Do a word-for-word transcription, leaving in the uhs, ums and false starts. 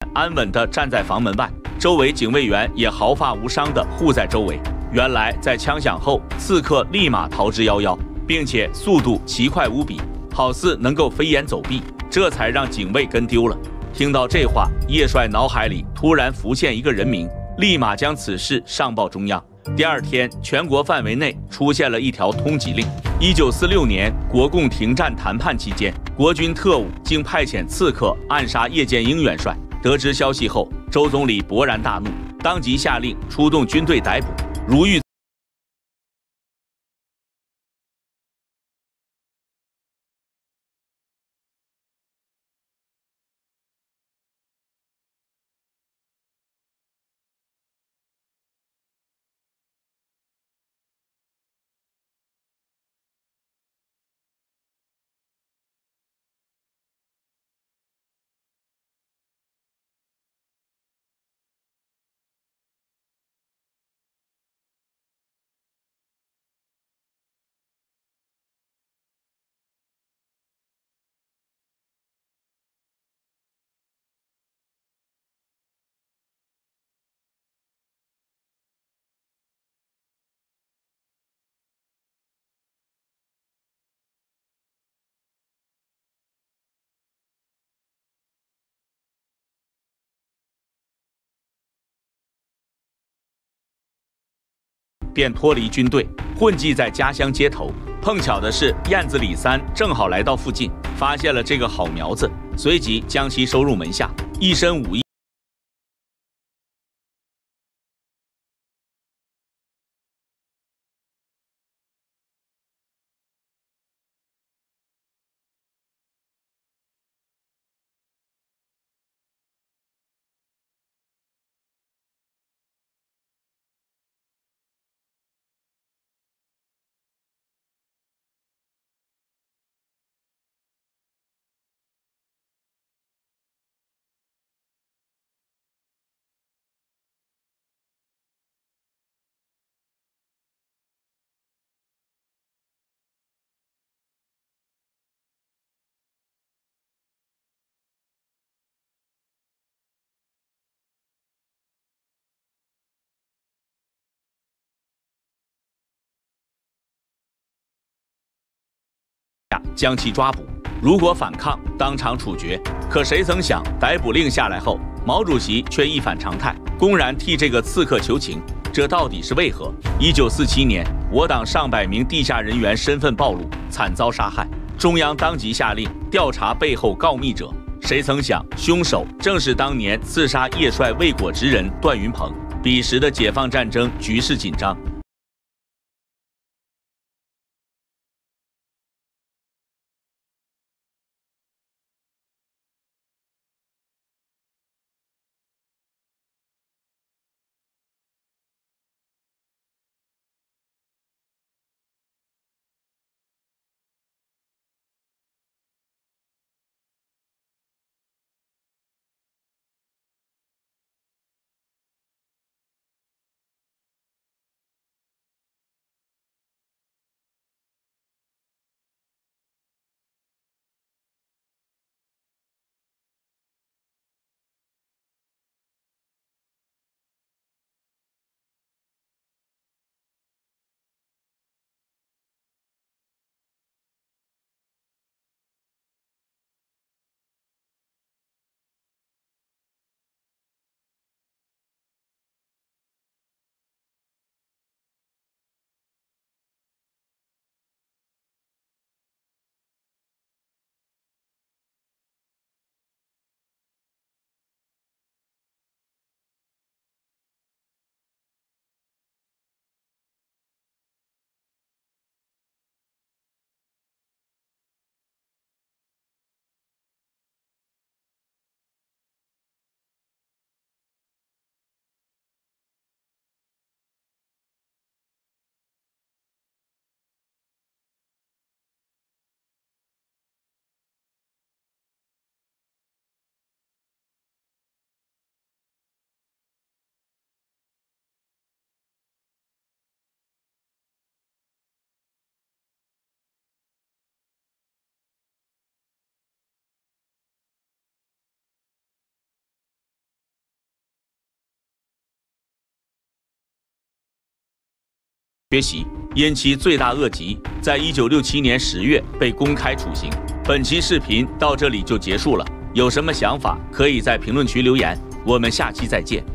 安稳地站在房门外，周围警卫员也毫发无伤地护在周围。原来在枪响后，刺客立马逃之夭夭，并且速度奇快无比，好似能够飞檐走壁，这才让警卫跟丢了。听到这话，叶帅脑海里突然浮现一个人名，立马将此事上报中央。第二天，全国范围内出现了一条通缉令。一九四六年，国共停战谈判期间，国军特务竟派遣刺客暗杀叶剑英元帅。得知消息后，周总理勃然大怒，当即下令出动军队逮捕。如遇便脱离军队，混迹在家乡街头。碰巧的是，燕子李三正好来到附近，发现了这个好苗子，随即将其收入门下，一身武艺。将其抓捕，如果反抗，当场处决。可谁曾想，逮捕令下来后，毛主席却一反常态，公然替这个刺客求情，这到底是为何？一九四七年，我党上百名地下人员身份暴露，惨遭杀害，中央当即下令调查背后告密者。谁曾想，凶手正是当年刺杀叶帅未果之人段云鹏。彼时的解放战争局势紧张。 缺席，因其罪大恶极，在一九六七年十月被公开处刑。本期视频到这里就结束了，有什么想法可以在评论区留言，我们下期再见。